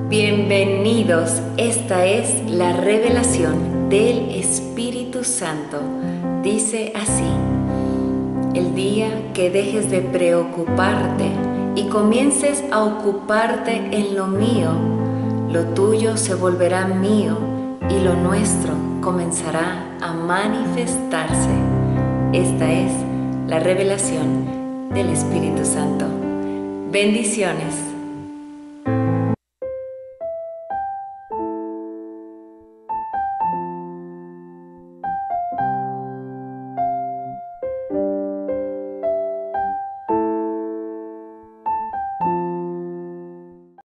Bienvenidos, esta es la revelación del Espíritu Santo. Dice así: el día que dejes de preocuparte y comiences a ocuparte en lo mío, lo tuyo se volverá mío y lo nuestro comenzará a manifestarse. Esta es la revelación del Espíritu Santo. Bendiciones.